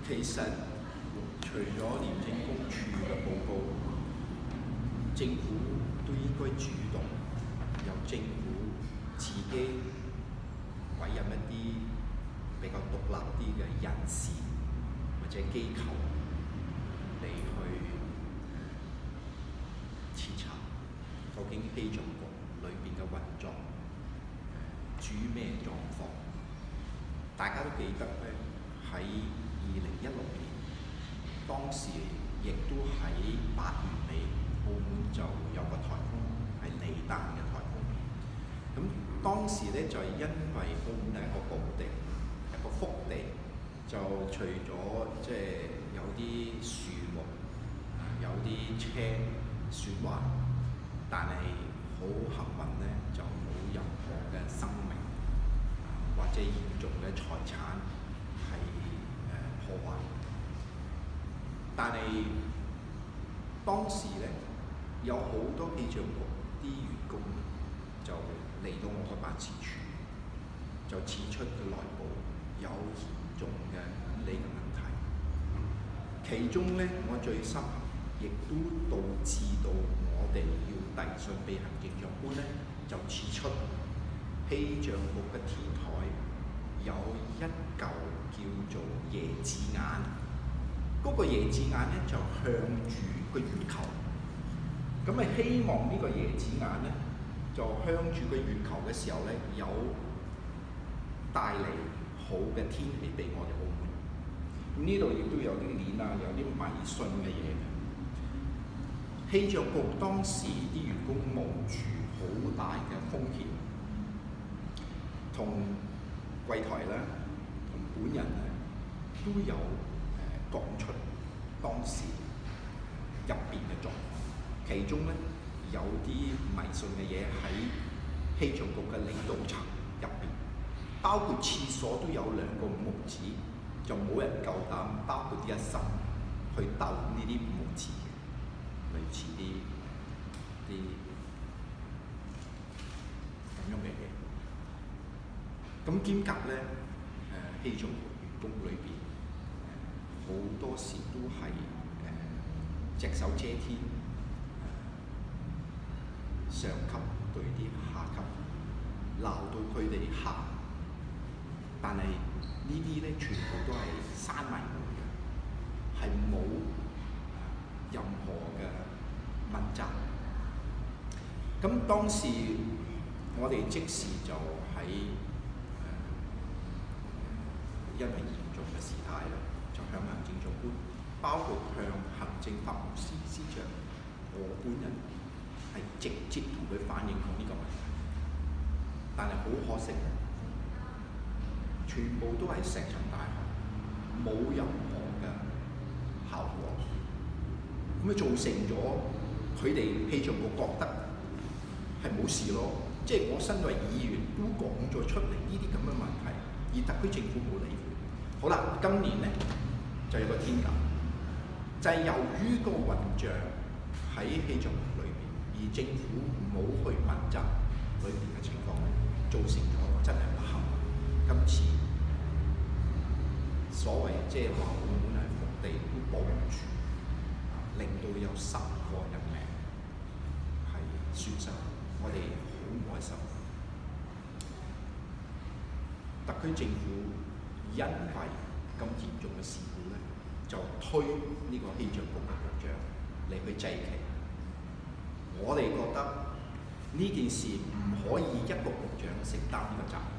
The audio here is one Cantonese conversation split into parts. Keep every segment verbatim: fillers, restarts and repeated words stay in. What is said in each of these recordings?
其實除咗廉政公署嘅報告，政府都應該主動由政府自己委任一啲比較獨立啲嘅人士或者機構嚟去徹查究竟氣象局裏邊嘅運作處於咩狀況。大家都記得咧，喺二零一六年，當時亦都喺八月尾，澳門就有個颱風係利丹嘅颱風。咁當時咧就係、是、因為澳門係一個寶地，一個福地，就除咗即係有啲樹木、有啲車損壞，但係好幸運咧，就冇任何嘅生命或者嚴重嘅財產係誒破壞。但係當時咧有好多氣象局啲員工就嚟到我嘅辦事處，就指出佢內部有嚴重嘅管理嘅問題。其中咧，我最深刻，亦都導致到我哋要遞信俾行政長官咧，就指出氣象局嘅天台有一嚿叫做椰子眼，嗰、那個椰子眼咧就向住個月球，咁咪希望呢個椰子眼咧就向住個月球嘅時候咧，有帶嚟好嘅天氣俾我哋澳門。咁呢度亦都有啲鏈啊，有啲迷信嘅嘢。氣象局當時啲員工冒住好大嘅風險，同櫃台咧，同本人咧都有誒講出當時入邊嘅狀況。其中咧有啲迷信嘅嘢喺氣象局嘅領導層入邊，包括廁所都有兩個五毛紙，就冇人夠膽，包括啲一心去鬥呢啲五毛紙嘅，類似啲啲咁樣嘅嘢。咁兼夾咧，誒氣象局員工裏邊好多時都係誒隻手遮天，上級對啲下級鬧到佢哋喊，但係呢啲咧全部都係閂埋門嘅，係冇任何嘅問責。咁當時我哋即時就喺誒、呃、因為嚴重嘅事態咧，就向行政長官，包括向行政法務司司長，我本人係直接同佢反映過呢個問題。但係好可惜，全部都係石沉大海，冇任何嘅效果。咁啊造成咗佢哋氣象局覺得係冇事咯。即係我身為議員都講咗出嚟呢啲咁嘅問題，而特區政府冇理會。好啦，今年咧就有個天價，就係、是、由於個雲象喺氣象局裏邊，而政府冇去問責裏邊嘅情況咧，造成咗真係不幸。今次所謂即係話澳門係福地都保唔住，令到有十個人命係損失，我哋好唔開心。特區政府因為咁嚴重嘅事故咧，就推呢個氣象局嘅局長嚟去祭旗。我哋覺得呢件事唔可以一個局長承擔呢個責任。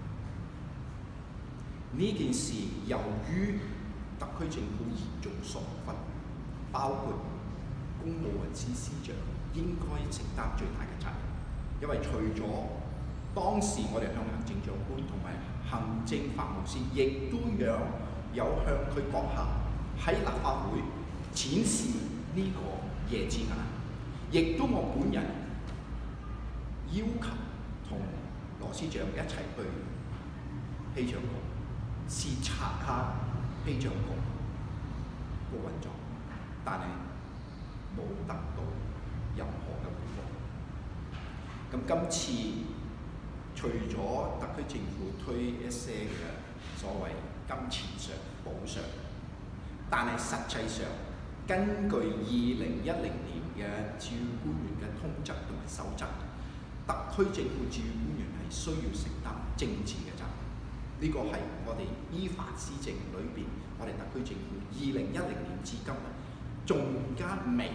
呢件事由於特區政府嚴重疏忽，包括公務員司司長應該承擔最大嘅責任。因為除咗當時我哋向行政長官同埋行政法務司，亦都有有向佢閣下喺立法會展示呢個椰子眼，亦都我本人要求同羅司長一齊去氣象局視察下氣象局個運作，但係冇得到任何嘅回覆。咁今次除咗特區政府推一些嘅所謂金錢上補償， 但係實際上，根據二零一零年嘅駐官員嘅通則同埋守則，特區政府駐官員係需要承擔政治嘅責任。呢、這個係我哋依法施政裏邊，我哋特區政府二零一零年至今仲加未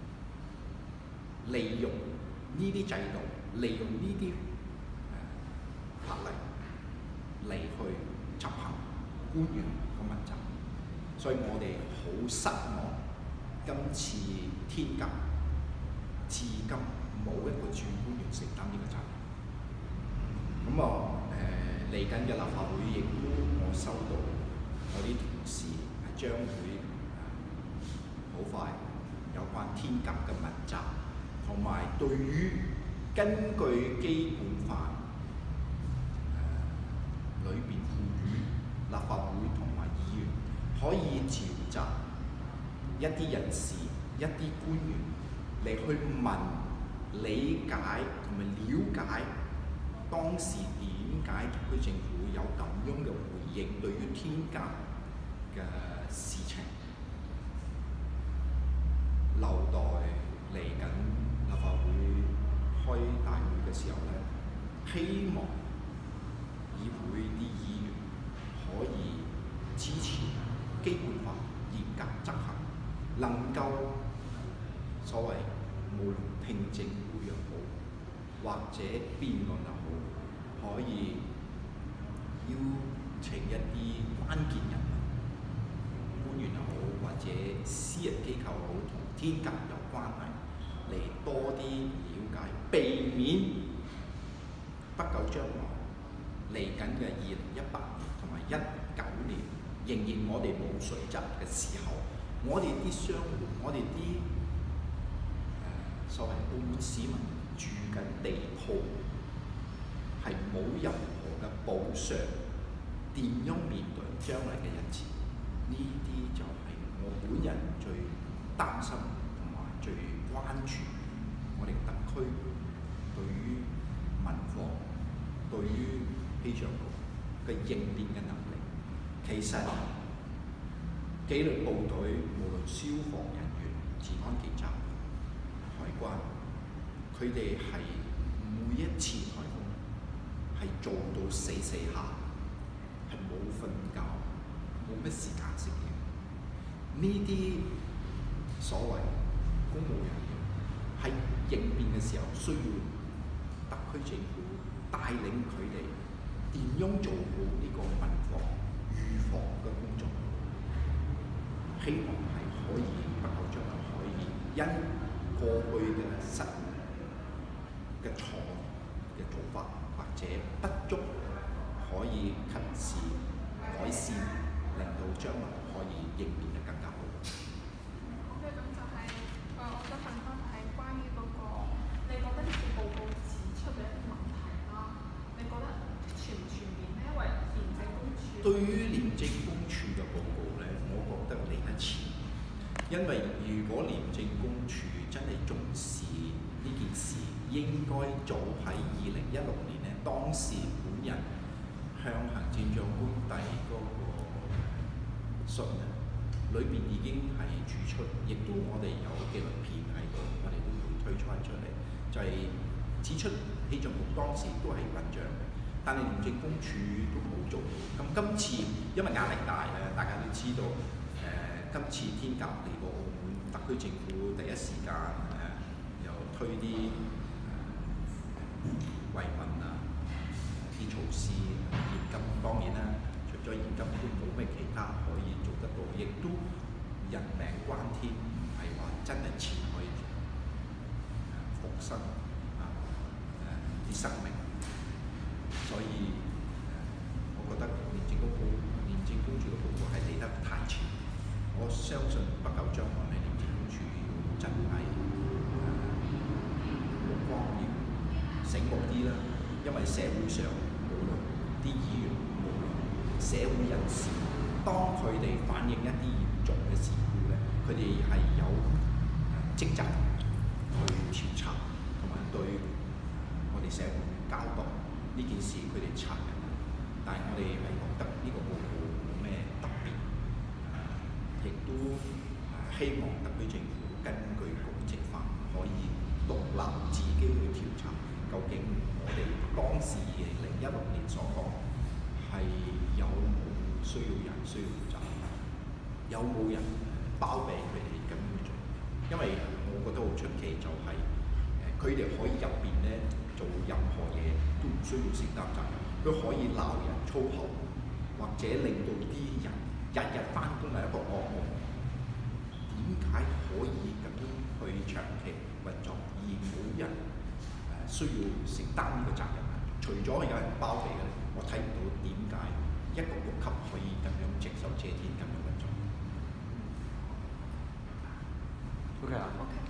利用呢啲制度，利用呢啲誒法例嚟去執行官員嘅問責，所以我哋好失望。今次天鴿至今冇一個駐官員承擔呢個責任。咁啊誒嚟緊嘅立法會亦都我收到有啲同事係將會好快有關天鴿嘅問責，同埋對於根據基本法誒裏邊賦予立法會同埋議員可以召集一啲人士、一啲官員嚟去問、理解同埋了解當時點解特區政府有咁樣嘅回應對於天鴿嘅事情，留待嚟緊立法會開大會嘅時候咧，希望議會啲議員可以支持基本法嚴格執行。能夠所謂無論聽證會又好，或者辯論又好，可以邀請一啲關鍵人物、官員又好，或者私人機構好，同天鴿有關係，嚟多啲了解，避免不久將來嚟緊嘅二零一八年同埋一九年，仍然我哋冇水浸嘅時候。我哋啲商戶，我哋啲誒所謂澳門市民住緊地鋪，係冇任何嘅補償，點樣面對將來嘅日子？呢啲就係我本人最擔心同埋最關注我哋特區對於民防、對於氣象局嘅應變嘅能力。其實紀律部隊無論消防人員、治安警察、海關，佢哋係每一次颱風係做到死死下，係冇瞓覺，冇乜時間食嘢。呢啲所謂公務人員喺應變嘅時候，需要特區政府帶領佢哋點樣做好呢個民防預防嘅工作。希望係可以不久將來可以因過去嘅失誤嘅錯嘅做法或者不足，可以及時改善，令到將來可以應變得更加好。 咁咁就係、是、誒，我想問翻係關於嗰、那個，你覺得呢次報告指出嘅一啲問題啦，你覺得全唔全面咧？因為廉政公署對於廉政公署嘅報告咧，我覺得嚟得遲，因為如果廉政公署真係重視呢件事，應該早喺二零一六年咧，當時本人向行政長官遞嗰個信咧，裏邊已經係指出，亦都我哋有紀錄片喺度，我哋都會推出出嚟，就係、是、指出氣象局當時都係混帳嘅，但係廉政公署都冇做到。咁今次因為壓力大咧，大家都知道。誒、呃，今次天鴿嚟到澳門，特區政府第一時間誒、呃、又推啲維穩啊啲措施，現金當然啦，除咗現金都冇咩其他可以做得到，亦都人命關天，唔係話真係錢可以復生啊誒啲生命，所以誒，我覺得廉政公署廉政公署嘅報告係嚟得太遲。我相信不久將來咧，廉政公署要真係目光要醒目啲啦，因為社會上無論啲議員，無論社會人士，當佢哋反映一啲嚴重嘅事故咧，佢哋係有職責去調查，同埋對我哋社會交代呢件事佢哋殘忍，但係我哋係覺得呢個報告冇咩特別。 亦都希望特區政府根據公職法可以獨立自己去調查，究竟我哋當時二零一六年所講係有冇需要人需要負責，有冇人包庇佢哋咁樣去做？因為我覺得好出奇就係、誒，佢哋可以入邊咧做任何嘢都唔需要承擔責任，佢可以鬧人粗口，或者令到啲人日日翻工係一個噩夢。點解可以咁樣去長期運作，而冇人誒需要承擔呢個責任？除咗有人包庇嘅，我睇唔到點解一個局級可以咁樣隻手遮天咁樣運作。 OK 啦。 OK。